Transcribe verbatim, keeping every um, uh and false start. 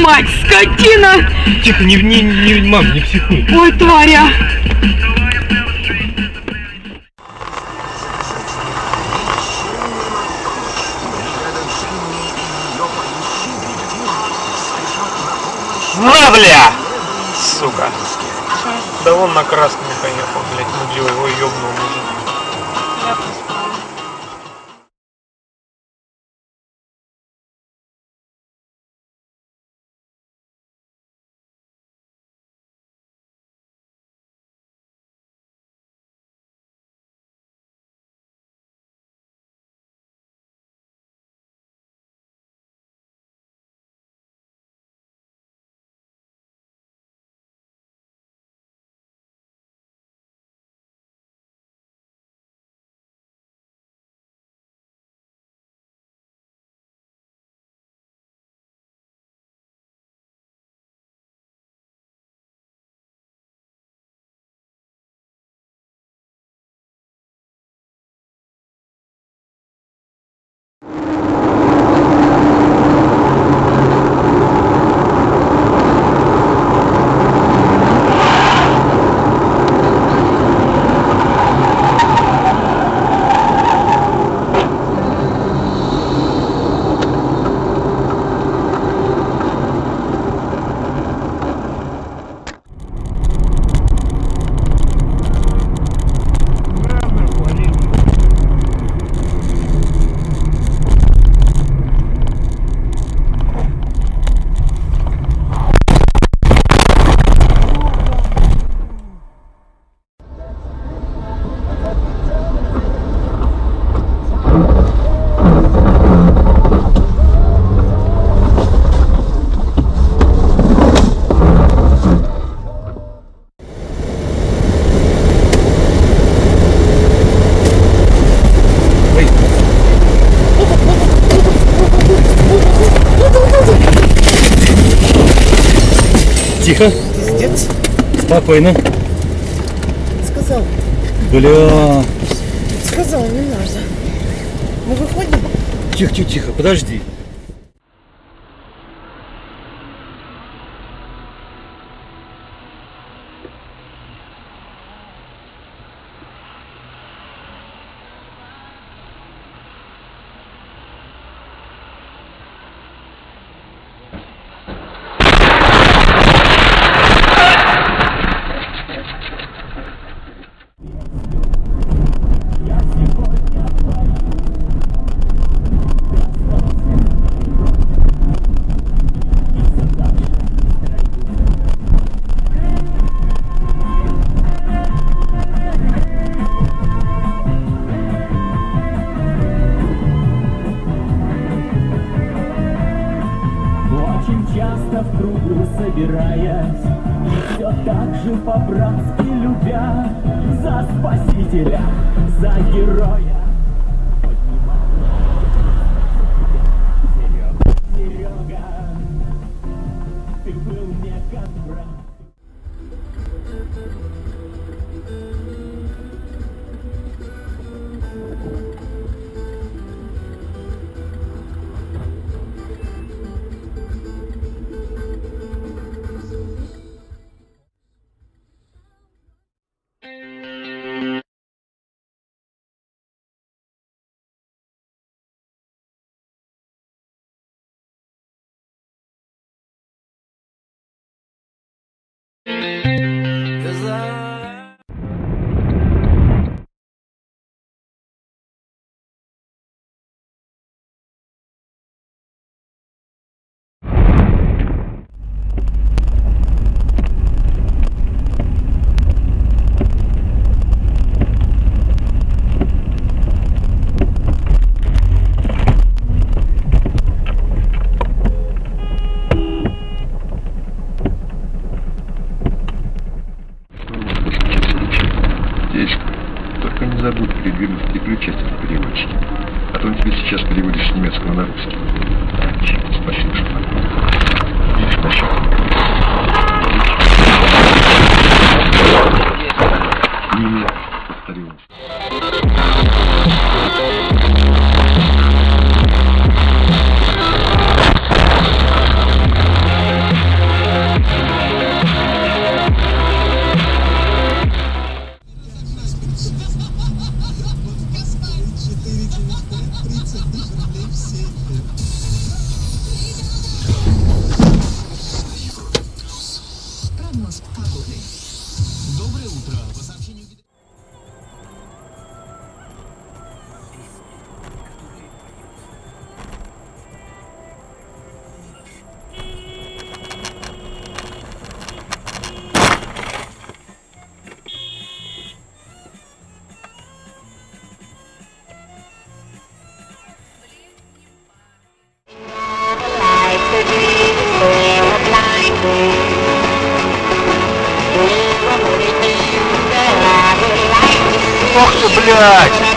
мать, скотина! Тихо, не, не, не, мам, не психуй. Ой, тваря! На, бля! Сука. Да он на красный поехал, блядь, мудила его ёбнул мужик. Я поспала. Тихо. Пиздец. Спокойно. Сказал. Бля. Сказал, не надо. Мы выходим? Тихо, тихо, тихо, подожди. Часто в кругу собираясь, и все так же по-братски любя, за спасителя, за героя. Серега, Серега, ты был мне как брат. Только не забудь передвинуть переключатель в переводчике. А то он тебе сейчас переводишь с немецкого на русский. Спасибо, что напомнил. Видишь, насчет. Не, повторил. Ох ты, блядь!